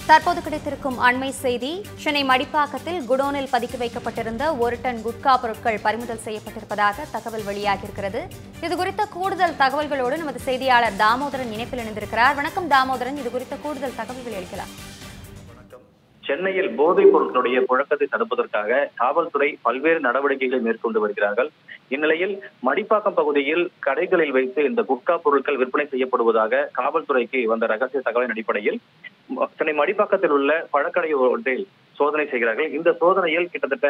தற்போது கிடைத்திருக்கும் அண்மை செய்தி, சென்னை மடிப்பாக்கத்தில் குடோனில் பதுக்கி வைக்கப்பட்டிருந்த 1 டன் குட்கா பொருட்கள் பறிமுதல் செய்யப்பட்டிருப்பதாக தகவல் வெளியாகியிருக்கிறது. இதுகுறித்த கூடுதல் தகவல்களோடு நமது செய்தியாளர் தாமோதரன் இணைப்பில் இணைந்திருக்கிறார். வணக்கம் தாமோதரன், இதுகுறித்த கூடுதல் தகவல்கள் அளிக்கலாம். சென்னையில் போதைப் பொருட்களுடைய புழக்கத்தை தடுப்பதற்காக காவல்துறை பல்வேறு நடவடிக்கைகளை மேற்கொண்டு வருகிறார்கள். இந்நிலையில் மடிப்பாக்கம் பகுதியில் கடைகளில் வைத்து இந்த குட்கா பொருட்கள் விற்பனை செய்யப்படுவதாக காவல்துறைக்கு வந்த ரகசிய தகவலின் அடிப்படையில் சென்னை மடிப்பாக்கத்தில் உள்ள பழக்கடை ஒன்றில் சோதனை செய்கிறார்கள். இந்த சோதனையில் கிட்டத்தட்ட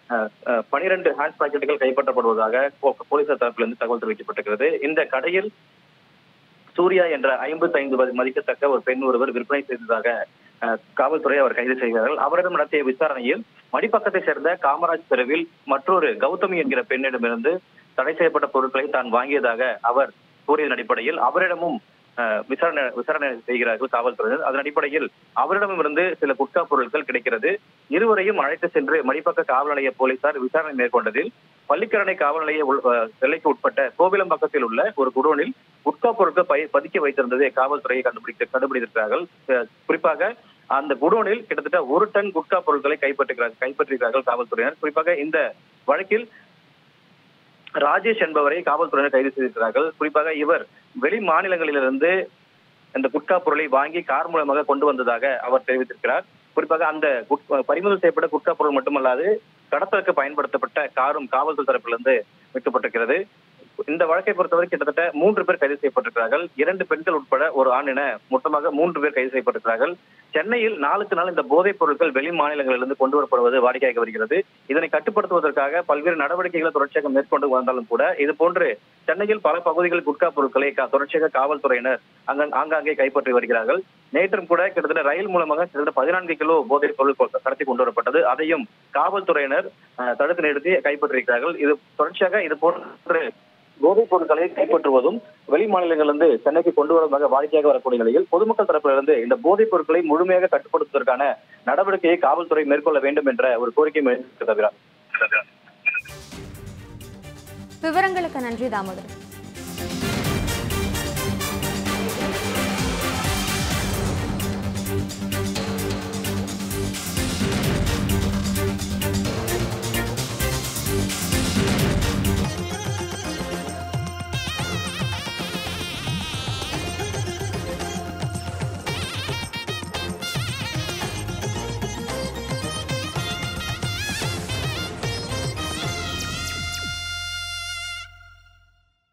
12 ஹேண்ட் பாக்கெட்டுகள் கைப்பற்றப்படுவதாக போலீசார் தரப்பிலிருந்து தகவல் தெரிவிக்கப்பட்டிருக்கிறது. இந்த கடையில் சூர்யா என்ற 55 மதிக்கத்தக்க ஒரு பெண் ஒருவர் விற்பனை செய்ததாக காவல்துறை அவர் கைது செய்கிறார்கள். அவரிடம் நடத்திய விசாரணையில் மடிப்பாக்கத்தை சேர்ந்த காமராஜ் தெருவில் மற்றொரு கௌதமி என்கிற பெண்ணிடமிருந்து தடை செய்யப்பட்ட பொருட்களை தான் வாங்கியதாக அவர் கூறியதன் அடிப்படையில் அவரிடமும் விசாரணை செய்கிறார்கள் காவல்துறையினர். அதன் அடிப்படையில் அவரிடமிருந்து சில குட்கா பொருட்கள் கிடைக்கிறது. இருவரையும் அழைத்து சென்று மடிப்பாக்க காவல் நிலைய போலீசார் விசாரணை மேற்கொண்டதில் பள்ளிக்கரணை காவல் நிலைய எல்லைக்கு உட்பட்ட கோவிலம்பாக்கத்தில் உள்ள ஒரு குடோனில் குட்கா பொருட்கள் பதுக்கி வைத்திருந்ததை காவல்துறையை கண்டுபிடித்திருக்கிறார்கள். குறிப்பாக அந்த குடோனில் கிட்டத்தட்ட 1 டன் குட்கா பொருட்களை கைப்பற்றுகிறார்கள் காவல்துறையினர். குறிப்பாக இந்த வழக்கில் ராஜேஷ் என்பவரை காவல்துறையினர் கைது செய்திருக்கிறார்கள். குறிப்பாக இவர் வெளி மாநிலங்களிலிருந்து இந்த குட்கா பொருளை வாங்கி கார் மூலமாக கொண்டு வந்ததாக அவர் தெரிவித்திருக்கிறார். குறிப்பாக அந்த பறிமுதல் செய்யப்பட்ட குட்கா பொருள் மட்டுமல்லாது கடத்தலுக்கு பயன்படுத்தப்பட்ட காரும் காவல்துறை தரப்பிலிருந்து மீட்கப்பட்டிருக்கிறது. இந்த வழக்கை பொறுத்தவரை கிட்டத்தட்ட 3 பேர் கைது செய்யப்பட்டிருக்கிறார்கள். 2 பெண்கள் உட்பட ஒரு ஆண் என மொத்தமாக 3 பேர் கைது செய்யப்பட்டிருக்கிறார்கள். சென்னையில் நாளுக்கு நாள் இந்த போதைப் பொருட்கள் வெளி மாநிலங்களிலிருந்து கொண்டு வரப்படுவது வாடிக்கையாக வருகிறது. இதனை கட்டுப்படுத்துவதற்காக பல்வேறு நடவடிக்கைகளை தொடர்ச்சியாக மேற்கொண்டு வந்தாலும் கூட இது போன்று சென்னையில் பல பகுதிகளில் குட்கா பொருட்களை தொடர்ச்சியாக காவல்துறையினர் ஆங்காங்கே கைப்பற்றி வருகிறார்கள். நேற்றும் கூட கிட்டத்தட்ட ரயில் மூலமாக கிட்டத்தட்ட 14 கிலோ போதைப் பொருள் கடத்தி கொண்டு வரப்பட்டது. அதையும் காவல்துறையினர் தடுத்து நிறுத்தி கைப்பற்றியிருக்கிறார்கள். இது தொடர்ச்சியாக இது போன்ற போதைப் பொருட்களை கைப்பற்றுவதும் வெளி மாநிலங்களிலிருந்து சென்னைக்கு கொண்டு வருவதாக வாடிக்கையாக வரக்கூடிய நிலையில் பொதுமக்கள் தரப்பிலிருந்து இந்த போதைப் பொருட்களை முழுமையாக கட்டுப்படுத்துவதற்கான நடவடிக்கையை காவல்துறை மேற்கொள்ள வேண்டும் என்ற ஒரு கோரிக்கை எழுந்திருக்கிறது. விவரங்களுக்கு நன்றி தாமோதரன்.